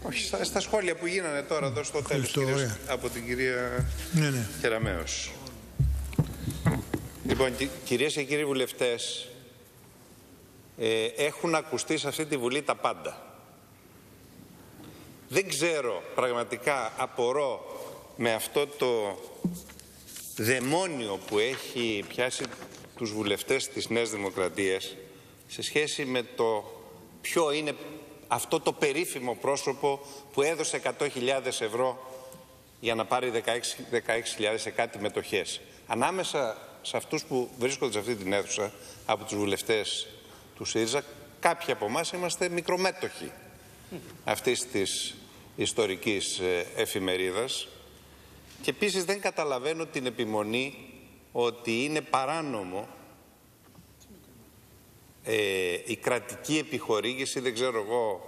Όχι, στα σχόλια που γίνανε τώρα εδώ στο τέλος από την κυρία Κεραμέως. Λοιπόν, κυρίες και κύριοι βουλευτές, έχουν ακουστεί σε αυτή τη Βουλή τα πάντα. Δεν ξέρω, πραγματικά απορώ με αυτό το δαιμόνιο που έχει πιάσει τους βουλευτές της Νέας Δημοκρατίας σε σχέση με το ποιο είναι αυτό το περίφημο πρόσωπο που έδωσε 100.000 ευρώ για να πάρει 16.000 σε κάτι μετοχές. Ανάμεσα σε αυτούς που βρίσκονται σε αυτή την αίθουσα από τους βουλευτές του ΣΥΡΙΖΑ, κάποιοι από εμάς είμαστε μικρομέτοχοι αυτής της ιστορικής εφημερίδας και επίσης δεν καταλαβαίνω την επιμονή ότι είναι παράνομο η κρατική επιχορήγηση, δεν ξέρω εγώ,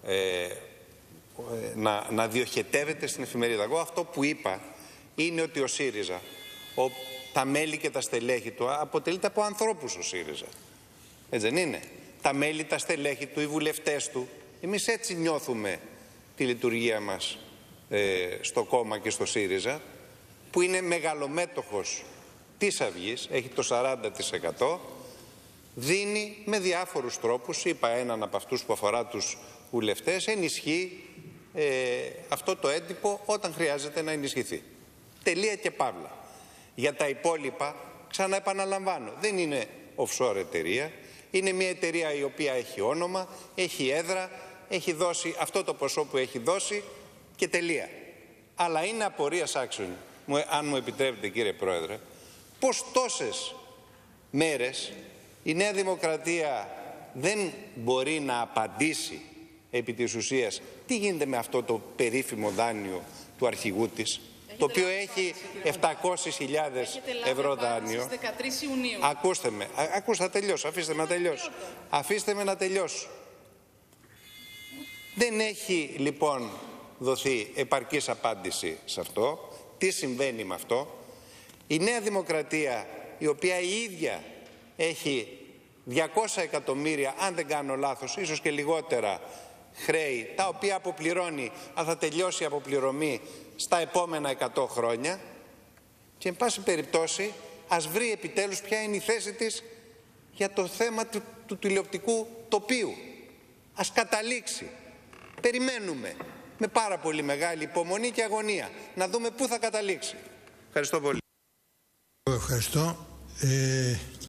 να διοχετεύεται στην εφημερίδα. Εγώ αυτό που είπα είναι ότι ο ΣΥΡΙΖΑ, τα μέλη και τα στελέχη του αποτελείται από ανθρώπους ο ΣΥΡΙΖΑ. Έτσι δεν είναι? Τα μέλη, τα στελέχη του, οι βουλευτές του. Εμείς έτσι νιώθουμε τη λειτουργία μας στο κόμμα και στο ΣΥΡΙΖΑ, που είναι μεγαλομέτοχος της Αυγής, έχει το 40%, δίνει με διάφορους τρόπους, είπα έναν από αυτούς που αφορά τους βουλευτές, ενισχύει αυτό το έντυπο όταν χρειάζεται να ενισχυθεί. Τελεία και παύλα. Για τα υπόλοιπα, ξαναεπαναλαμβάνω, δεν είναι offshore εταιρεία, είναι μια εταιρεία η οποία έχει όνομα, έχει έδρα, έχει δώσει αυτό το ποσό που έχει δώσει και τελεία. Αλλά είναι απορίας άξιων, αν μου επιτρέπετε κύριε Πρόεδρε, πως τόσες μέρες η Νέα Δημοκρατία δεν μπορεί να απαντήσει επί της ουσίας τι γίνεται με αυτό το περίφημο δάνειο του αρχηγού της, το οποίο έχει 700.000 ευρώ δάνειο. Στις 13 Ιουνίου. Ακούστε με, να τελειώσω, αφήστε με να τελειώσω. Δεν έχει λοιπόν δοθεί επαρκής απάντηση σε αυτό. Τι συμβαίνει με αυτό? Η Νέα Δημοκρατία, η οποία η ίδια έχει 200 εκατομμύρια, αν δεν κάνω λάθος, ίσως και λιγότερα χρέη, τα οποία αποπληρώνει, αλλά θα τελειώσει η αποπληρωμή στα επόμενα 100 χρόνια και εν πάση περιπτώσει ας βρει επιτέλους ποια είναι η θέση της για το θέμα του τηλεοπτικού τοπίου. Ας καταλήξει. Περιμένουμε με πάρα πολύ μεγάλη υπομονή και αγωνία να δούμε πού θα καταλήξει. Ευχαριστώ πολύ. Ευχαριστώ.